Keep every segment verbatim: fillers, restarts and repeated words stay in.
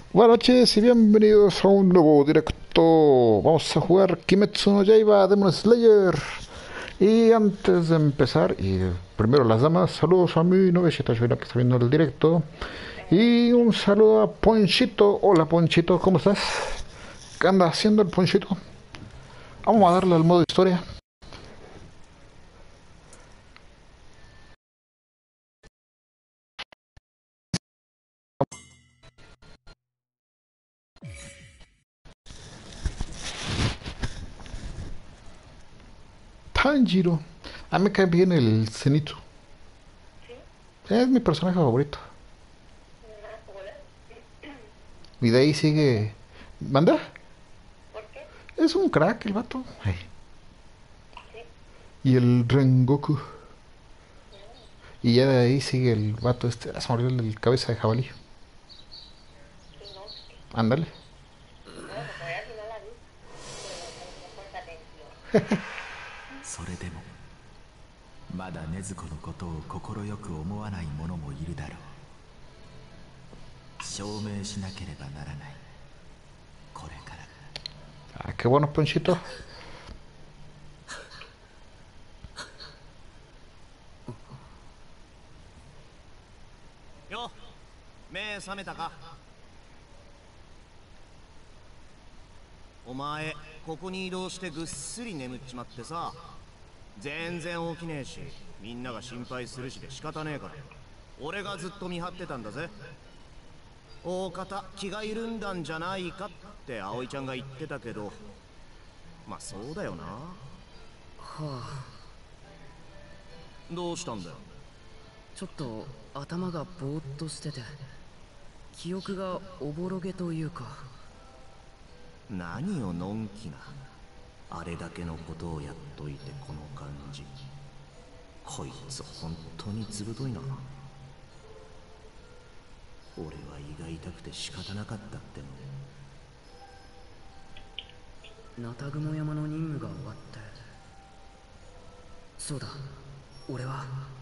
Buenas noches y bienvenidos a un nuevo directo. Vamos a jugar Kimetsu no Yaiba Demon Slayer. Y antes de empezar, y primero las damas, saludos a mi novecita Joyla que está viendo el directo. Y un saludo a Ponchito. Hola Ponchito, ¿cómo estás? ¿Qué anda haciendo el Ponchito? Vamos a darle al modo historia. Tanjiro. A mí me cae bien el Zenitsu. Es mi personaje favorito. Y de ahí sigue. ¿Manda? Es un crack el vato. Ay. Y el Rengoku. Y ya de ahí sigue el vato este. Se me olvidó el cabeza de jabalí. Ándale. それでもまだ禰豆子のことを快く思わない者もいるだろう。証明しなければならない。これから Ah, qué bueno, Ponchito. よ、目覚めたか。お前ここに移動してぐっすり眠っちまってさ、全然起きねえし、みんなが心配するしで仕方ねえから俺がずっと見張ってたんだぜ。大方気が緩んだんじゃないかって葵ちゃんが言ってたけど、まあそうだよな。はあ、どうしたんだよ。 ちょっと頭がぼーっとしてて、記憶がおぼろげというか。 何をのんきな、あれだけのことをやっといてこの感じ。こいつ本当にずぶといな。俺は胃が痛くて仕方なかったっての。ナタグモ山の任務が終わって、そうだ、俺は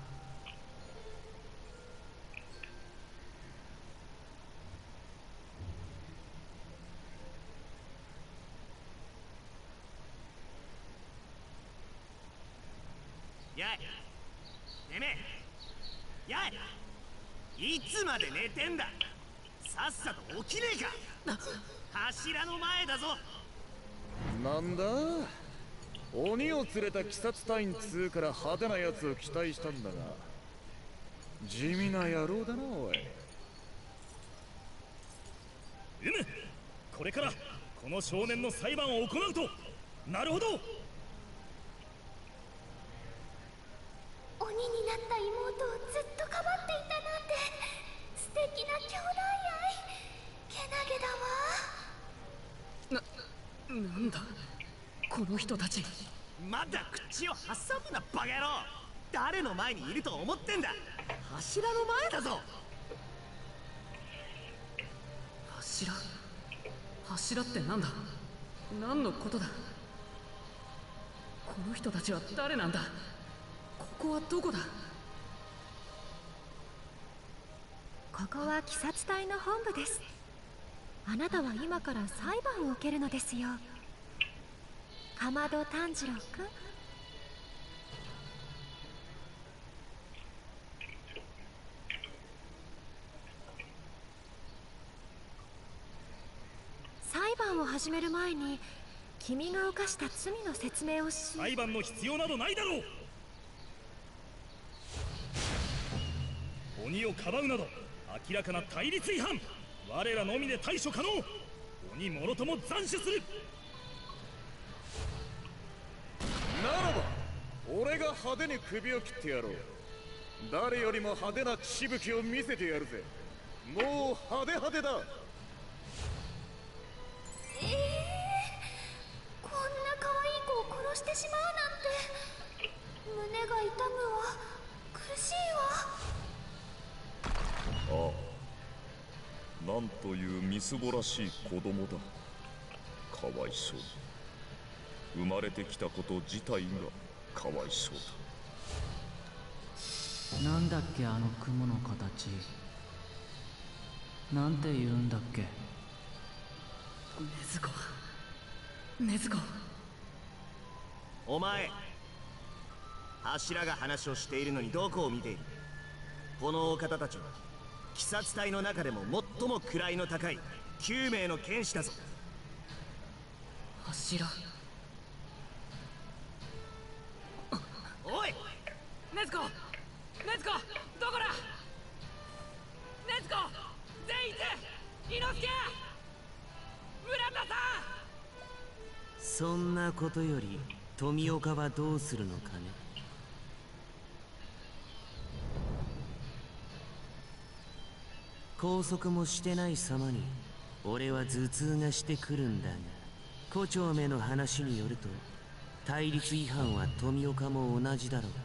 やい、てめえ、やい、いつまで寝てんだ。さっさと起きねえか。柱の前だぞ。 なんだ、鬼を連れた鬼殺隊員つうから派手なやつを期待したんだが、地味な野郎だなおい。 うむ、これからこの少年の裁判を行うと。なるほど。 鬼になった妹をずっとかばっていたなんて素敵な兄弟愛。けなげだわ。 な、なんだこの人たち。 まだ口を挟むなバカ野郎。誰の前にいると思ってんだ。柱の前だぞ。 柱柱ってなんだ。何のことだ。この人たちは誰なんだ。ここはどこだ。 ここは鬼殺隊の本部です。あなたは今から裁判を受けるのですよ、かまど炭治郎くん。裁判を始める前に君が犯した罪の説明をし。 裁判の必要などないだろう。鬼をかばうなど明らかな対立違反。我らのみで対処可能。鬼もろとも斬首する。 ならば俺が派手に首を切ってやろう。誰よりも派手な血しぶきを見せてやるぜ。もう派手派手だ。 ええー、こんな可愛い子を殺してしまうなんて胸が痛むわ。苦しいわ。 ああ、なんというみすぼらしい子供だ。かわいそう。生まれてきたこと自体がかわいそうだ。 なんだっけあの雲の形。なんて言うんだっけ。 禰豆子禰豆子お前、柱が話をしているのにどこを見ている？このお方たちは鬼殺隊の中でも最も位の高いきゅうめいの剣士だぞ。 柱。 おい、 禰豆子禰豆子どこだ？禰豆子善逸伊之助村田さん。 そんなことより富岡はどうするのかね。拘束もしてない様に俺は頭痛がしてくるんだが、胡蝶目の話によると対立違反は富岡も同じだろう。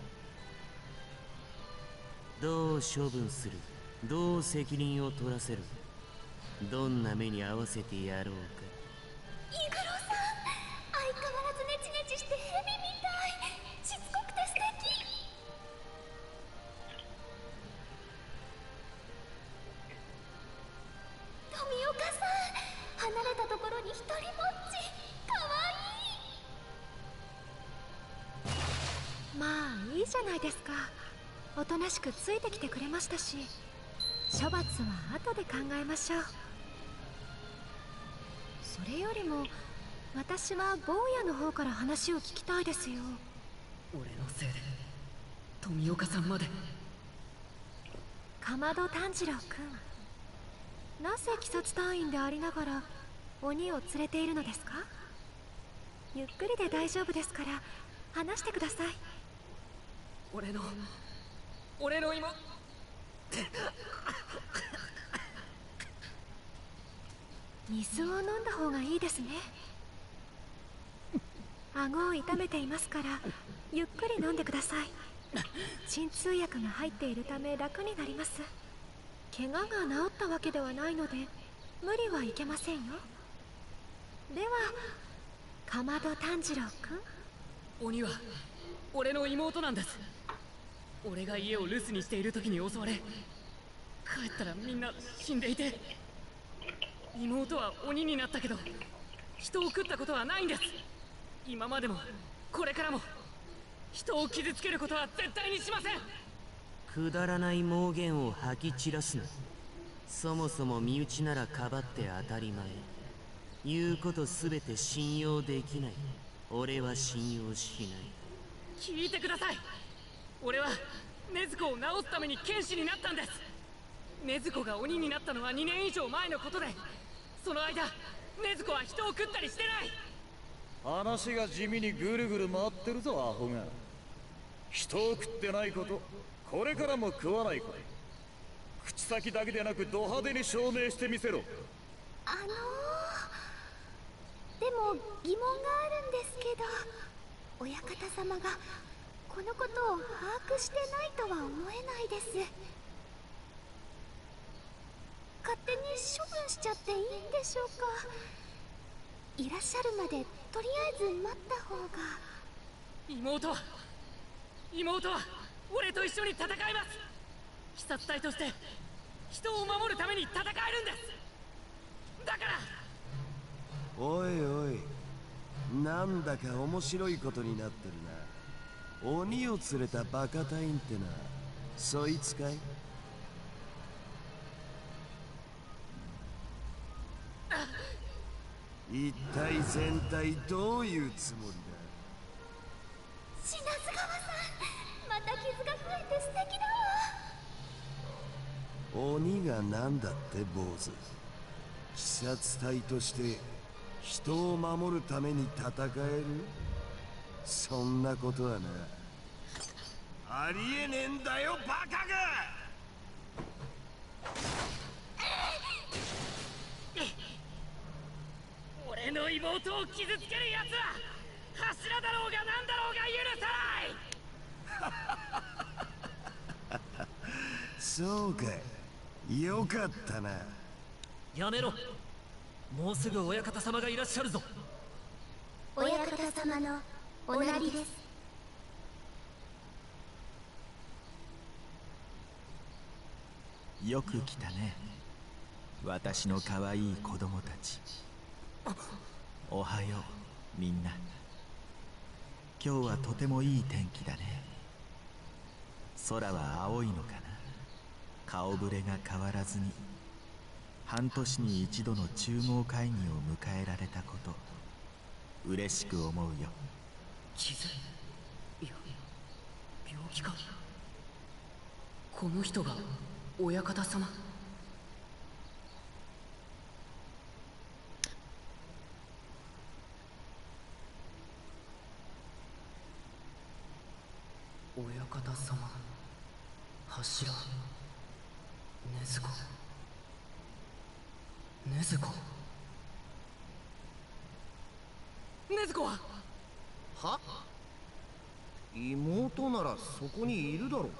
どう処分する？どう責任を取らせる？どんな目に合わせてやろうか。 イグロさん、相変わらずネチネチしてヘビみたい。しつこくて素敵。富岡さん、離れたところに一人ぼっち。かわいい。まあいいじゃないですか。おとなしくついてきてくれましたし、処罰は後で考えましょう。それよりも私は坊やの方から話を聞きたいですよ。 俺のせいで富岡さんまで。 かまど炭治郎君、なぜ鬼殺隊員でありながら鬼を連れているのですか？ゆっくりで大丈夫ですから話してください。 俺の俺の妹。 水を飲んだ方がいいですね。顎を痛めていますからゆっくり飲んでください。鎮痛薬が入っているため楽になります。怪我が治ったわけではないので無理はいけませんよ。ではかまど炭治郎君。 鬼は俺の妹なんです。俺が家を留守にしている時に襲われ、帰ったらみんな死んでいて、妹は鬼になったけど人を食ったことはないんです。今までもこれからも人を傷つけることは絶対にしません。 くだらない妄言を吐き散らすな。そもそも身内ならかばって当たり前。言うことすべて信用できない。俺は信用しない。 聞いてください。俺は禰豆子を治すために剣士になったんです。禰豆子が鬼になったのはにねん以上前のことで、その間禰豆子は人を食ったりしてない。 話が地味にぐるぐる回ってるぞアホが。人を食ってないこと、これからも食わないこと、口先だけでなくド派手に証明してみせろ。 あのー、でも疑問があるんですけど、親方様がこのことを把握してないとは思えないです。勝手に処分しちゃっていいんでしょうか？いらっしゃるまでとりあえず待った方が。 妹は妹は俺と一緒に戦います。鬼殺隊として人を守るために戦えるんです。だからおいおい、なんだか面白いことになってるな。鬼を連れたバカ隊員ってな、そいつかい？一体全体どういうつもりだ？ 品津川さん、また傷が増えて素敵だわ。 鬼がなんだって坊主。鬼殺隊として人を守るために戦える？そんなことはな、ありえねえんだよバカが！ 俺の妹を傷つける奴は柱だろうが何だろうが許さない。 そうか、よかったな。 やめろ。もうすぐ親方様がいらっしゃるぞ。 親方様のおなりです。 よく来たね、私の可愛い子供たち。 おはようみんな。今日はとてもいい天気だね。空は青いのかな。顔ぶれが変わらずに半年に一度の中合会議を迎えられたこと、嬉しく思うよ。 傷、いや病気か。この人が親方様。親方様、柱、禰豆子、禰豆子、禰豆子はは？妹ならそこにいるだろう。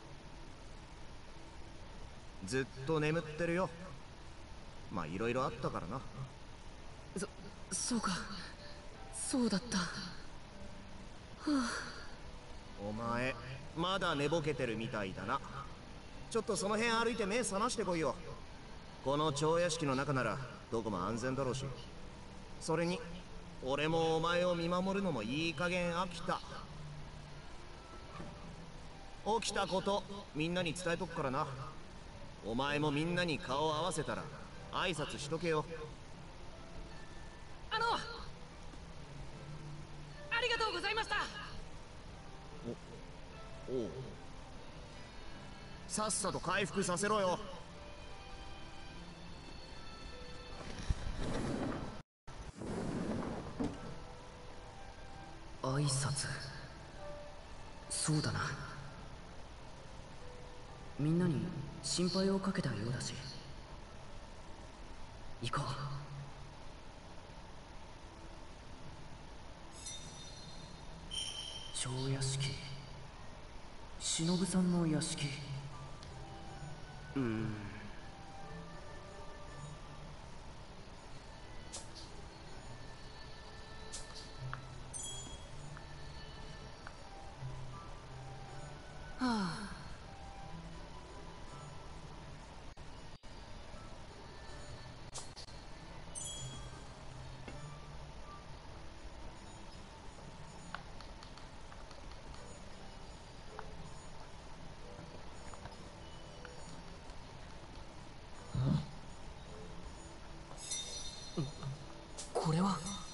ずっと眠ってるよ。まあいろいろあったからな。 そ、そうか、そうだった。はあ。 お前まだ寝ぼけてるみたいだな。ちょっとその辺歩いて目覚ましてこいよ。この蝶屋敷の中ならどこも安全だろうし。それに俺もお前を見守るのもいい加減飽きた。起きたことみんなに伝えとくからな。お前もみんなに顔を合わせたら挨拶しとけよ。 あのありがとうございました。 おおう、さっさと回復させろよ。 挨拶、そうだな。みんなに心配をかけたようだし行こう。蝶屋敷、忍さんの屋敷。うーんはあ。これは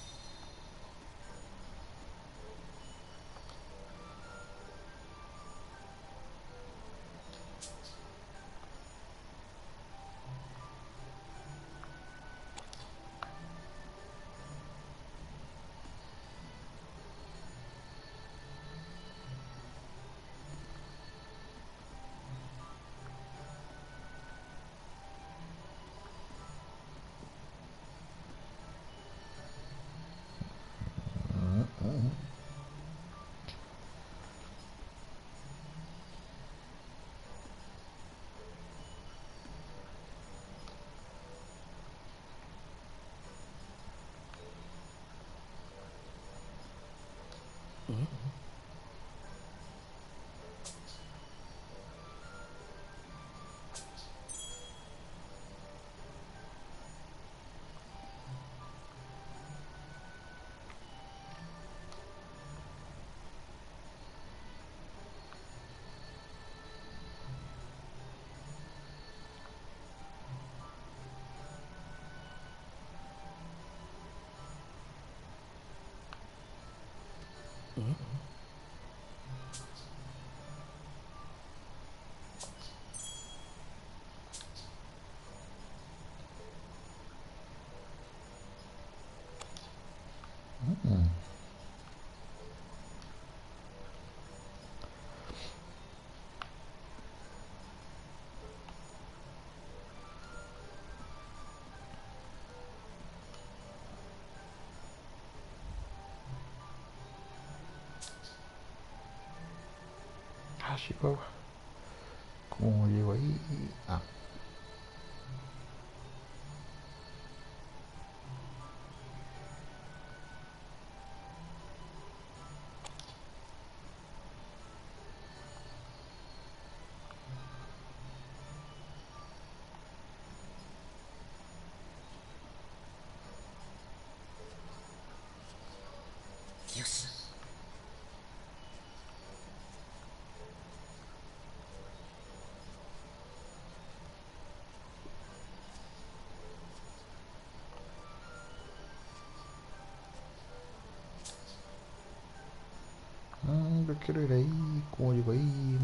Así va. ¿Cómo llego ahí? Ah. quiero, quiero ir ahí. ¿Cómo llego ahí?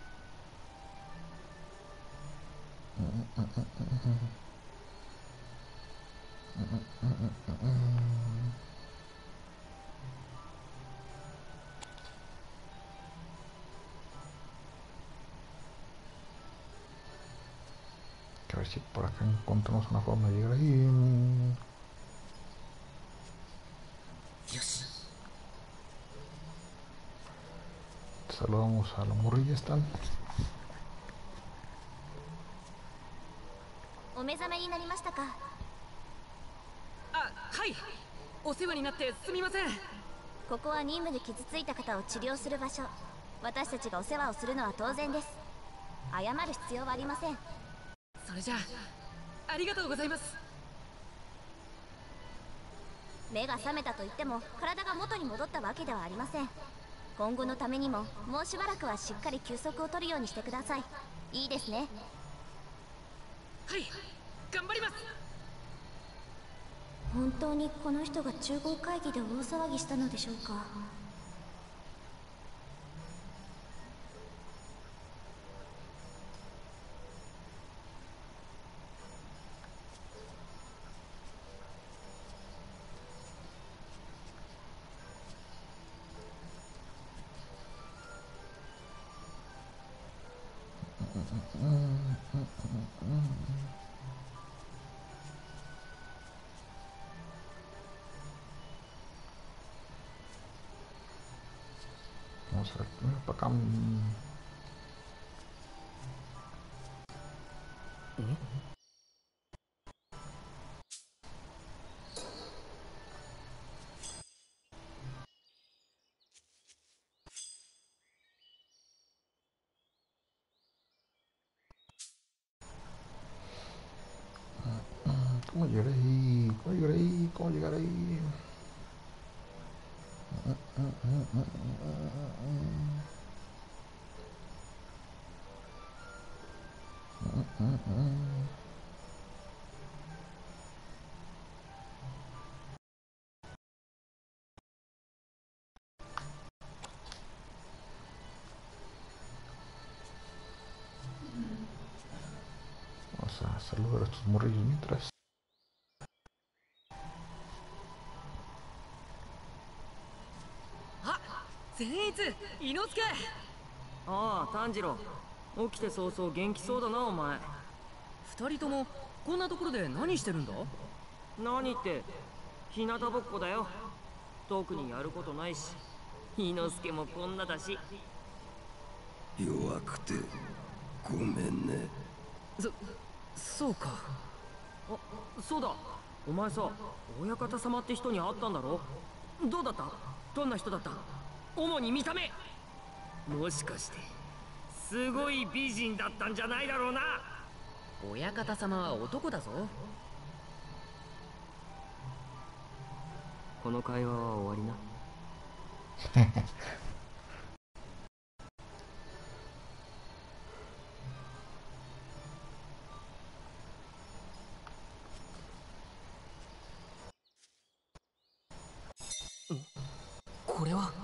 A ver si por acá encontramos una forma de llegar ahí. Saludamos a la morrilla, están. お目覚めになりましたか。 あ、はい。お世話になってすみません。 ここは任務で傷ついた方を治療する場所。私たちがお世話をするのは当然です。謝る必要はありません。 それじゃあ、ありがとうございます。 目が覚めたと言っても体が元に戻ったわけではありません。今後のためにももうしばらくはしっかり休息を取るようにしてください。いいですね。 はい、頑張ります。 本当にこの人が中合会議で大騒ぎしたのでしょうか。 Vamos a ver primero para acá. ¿Cómo llegar ahí? ¿Cómo llegar ahí? ¿Cómo llegar ahí? Vamos a saludar a estos morrillos mientras. 善逸、伊之助。 ああ、炭治郎。起きて早々元気そうだな、お前。 二人ともこんなところで何してるんだ？ 何って日向ぼっこだよ。特にやることないし、伊之助もこんなだし。 弱くてごめんね。 そ、そうか。 あ、そうだ。お前さ、親方様って人に会ったんだろ？どうだった？どんな人だった？主に見た目。もしかしてすごい美人だったんじゃないだろうな。 親方様は男だぞ。 この会話は終わりな。 これは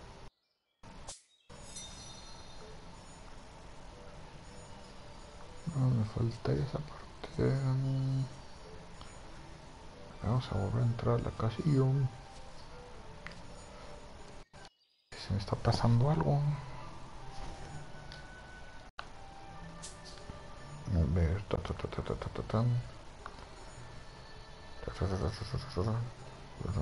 No, me falta esa parte. Vamos a volver a entrar a la casilla. Se me está pasando algo. A ver, ta ta ta ta ta ta ta ta. Ta ta ta ta ta ta ta ta.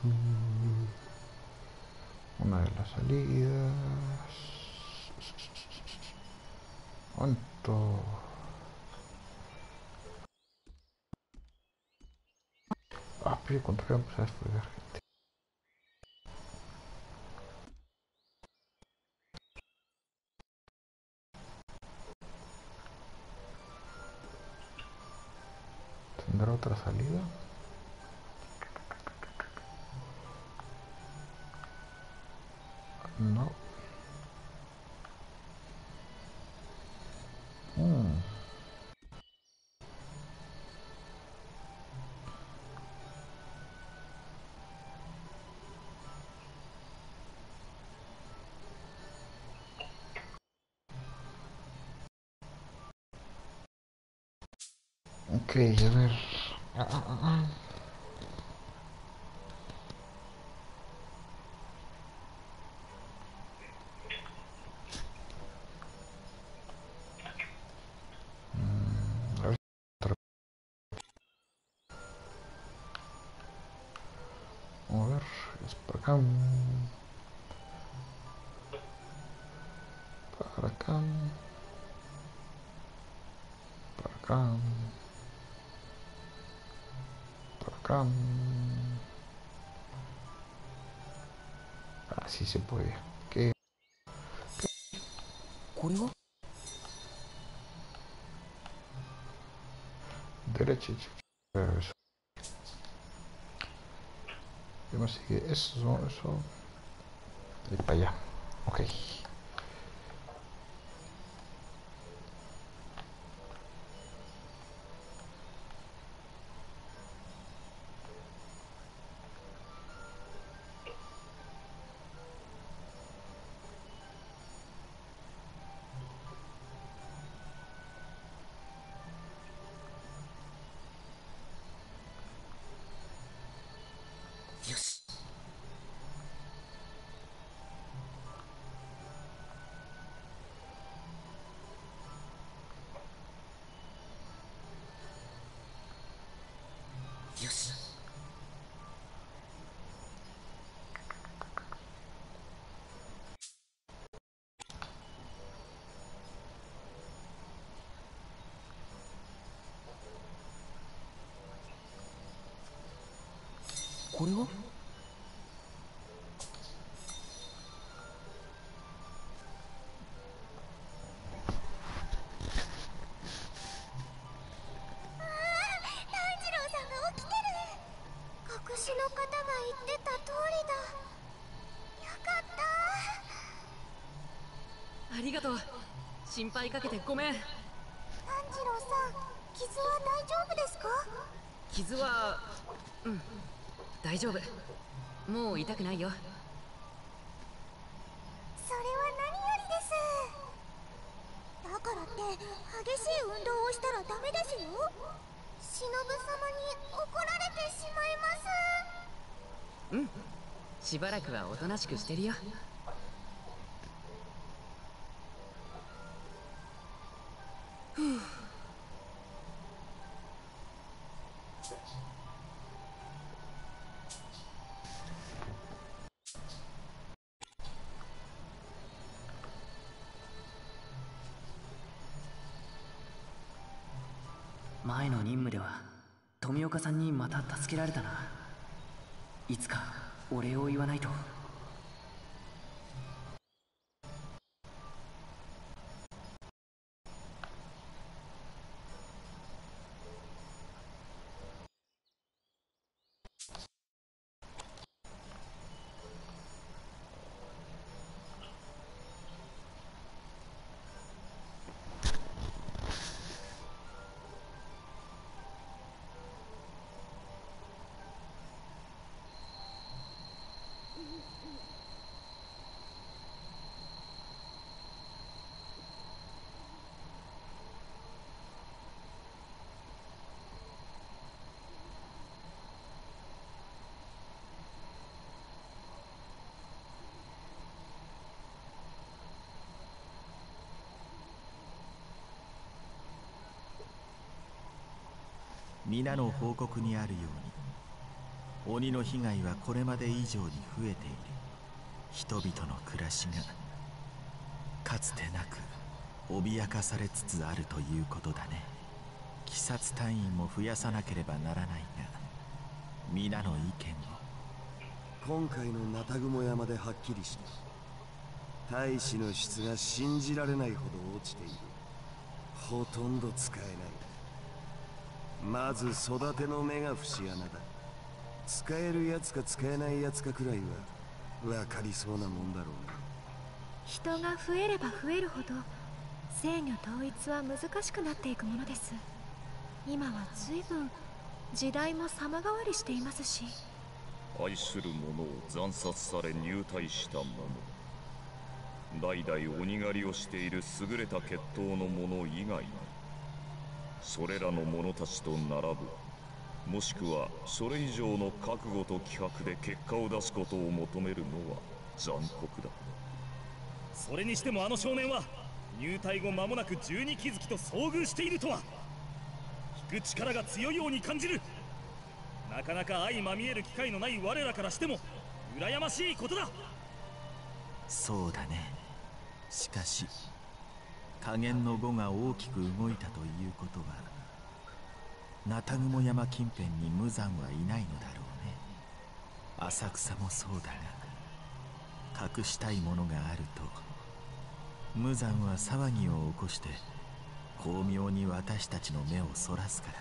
Una de las salidas. ¿Cuánto? Ah, pero cuánto que empezar a estudiar, gente. ¿Tendrá otra salida? No. Mm. Ok, a ver. Ah, ah, ah, ah. Mm, a ver. Vamos a ver. Es por acá. Para acá. Para acá. Para acá. Así se puede. ¿Qué? Derecha. Eso. ¿Qué más sigue? Eso, eso. Y para allá. Ok. ありがとう。心配かけてごめん。 炭治郎さん、傷は大丈夫ですか？ 傷はうん大丈夫。もう痛くないよ。 それは何よりです。だからって激しい運動をしたらダメですよ。忍様に怒られてしまいます。 うん、しばらくはおとなしくしてるよ。ふう。前の任務では富岡さんにまた助けられたな。いつかお礼を言わないと。 皆の報告にあるように鬼の被害はこれまで以上に増えている。人々の暮らしがかつてなく脅かされつつあるということだね。鬼殺隊員も増やさなければならないが、皆の意見を。 今回のナタグモ山ではっきりした。大使の質が信じられないほど落ちている。ほとんど使えない。まず育ての目が節穴だ。使えるやつか使えないやつかくらいは分かりそうなもんだろうな。 人が増えれば増えるほど制御統一は難しくなっていくものです。今は随分時代も様変わりしていますし。 愛する者を惨殺され入隊した者、代々鬼狩りをしている優れた血統の者以外に、それらの者たちと並ぶ、もしくはそれ以上の覚悟と気迫で結果を出すことを求めるのは残酷だ。 それにしてもあの少年は入隊後間もなく十二鬼月と遭遇しているとは、引く力が強いように感じる。なかなか相まみえる機会のない我らからしても羨ましいことだ。 そうだね。しかし加減の碁が大きく動いたということは、ナタグモ山近辺に無惨はいないのだろうね。浅草もそうだが、隠したいものがあると無惨は騒ぎを起こして巧妙に私たちの目をそらすから、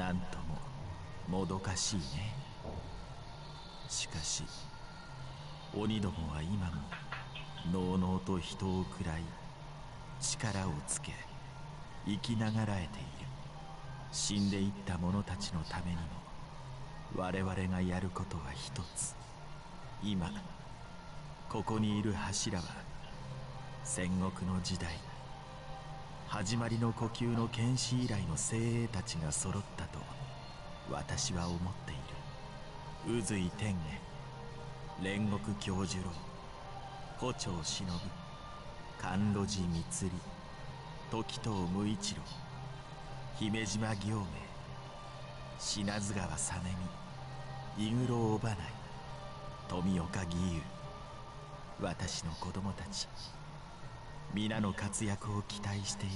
なんとももどかしいね。しかし鬼どもは今ものうのうと人を食らい力をつけ生きながらえている。死んでいった者たちのためにも我々がやることは一つ。今ここにいる柱は戦国の時代始まりの呼吸の剣士以来の精鋭たちが揃ったと私は思っている。宇髄天元、煉獄杏寿郎、胡蝶忍、甘露寺光利、時藤無一郎、姫島行明、品津川実美、井黒尾花井、富岡義勇、私の子供たち皆の活躍を期待している。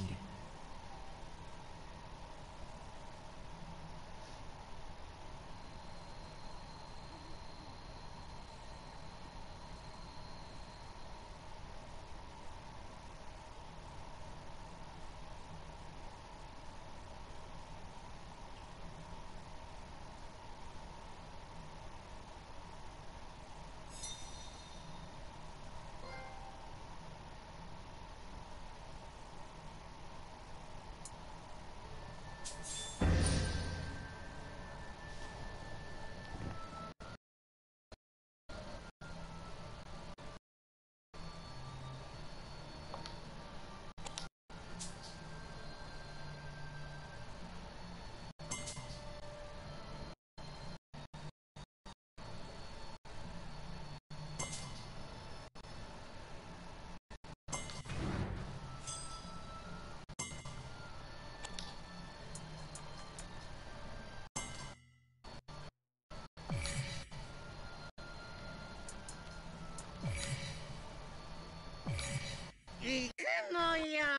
行くのよ。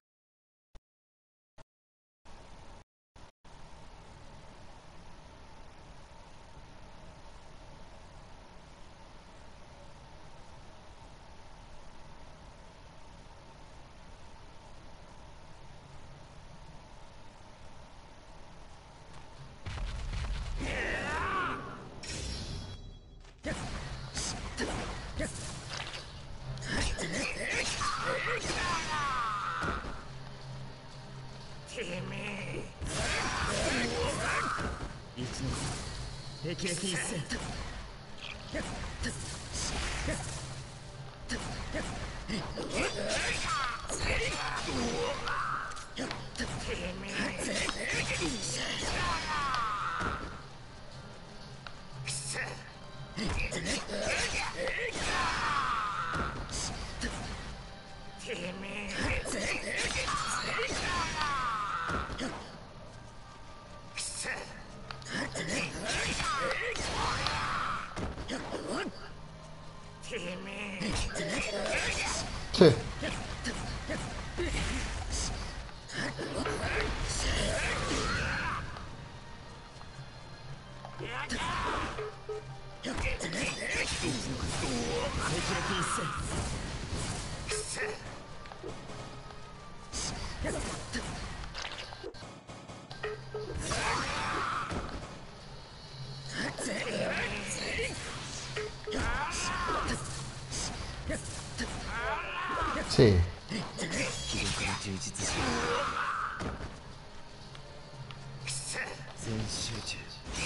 霹靂一閃。 くそ Sí. Sí. 全集中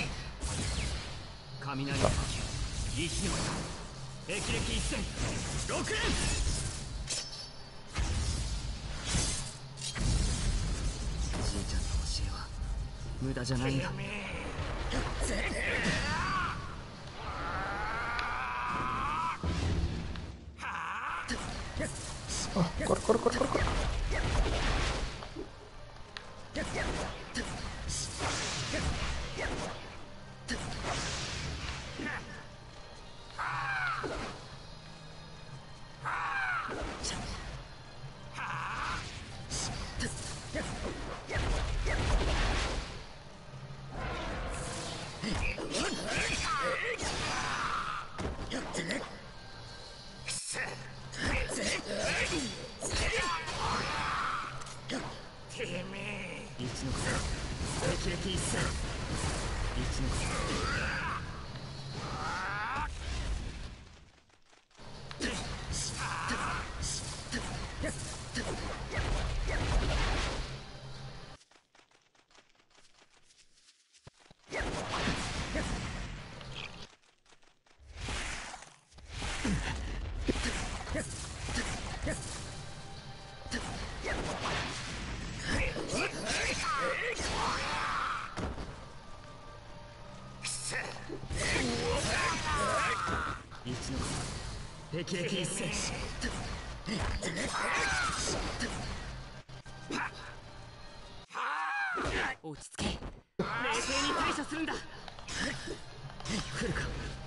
雷の呼吸息の霹靂一閃六連じいちゃんの教えは無駄じゃないんだあ、これこれこれこれこれ霹靂一閃落ち着け冷静に対処するんだ来るか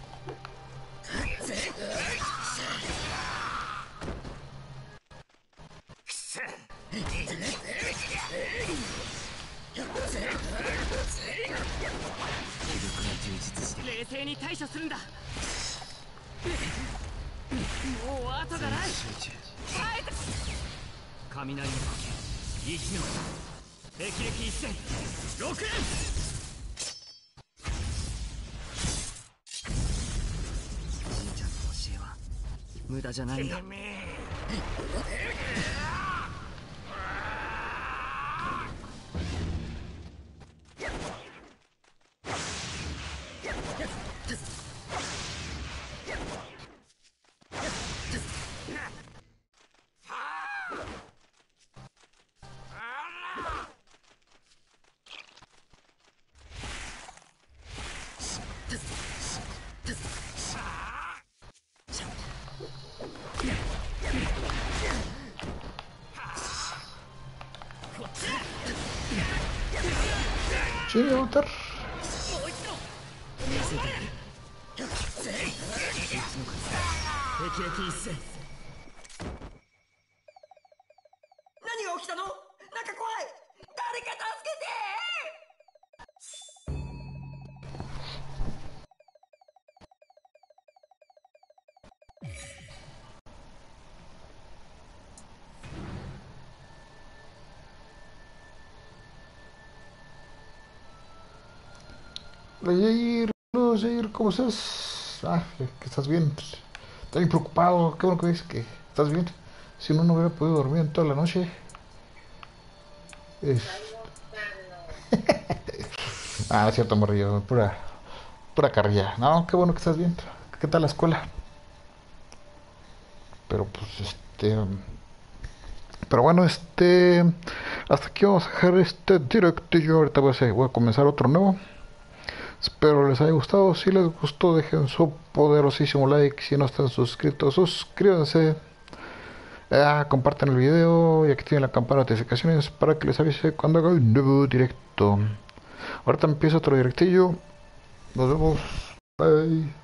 冷静に対処するんだもう後がない雷の呼吸息の霹靂一閃六連じいちゃんの教えは無駄じゃないんだ Chinga, Otar. 霹靂一閃何が起きたの？なんか怖い。誰か助けて。 Jair, no, Jair, ¿cómo estás? Ah, que estás bien. Estoy bien preocupado. Qué bueno que ves que estás bien. Si no, no hubiera podido dormir en toda la noche. Es... ah, es cierto, morrillo. Pura, pura carrilla. No, qué bueno que estás bien. ¿Qué tal la escuela? Pero pues, este... Pero bueno, este... hasta aquí vamos a dejar este directo. Yo ahorita voy a, voy a comenzar otro nuevo. Espero les haya gustado. Si les gustó, dejen su poderosísimo like. Si no están suscritos, suscríbanse. Ah, compartan el video y activen la campana de notificaciones para que les avise cuando haga un nuevo directo. Ahorita empieza otro directillo. Nos vemos. Bye.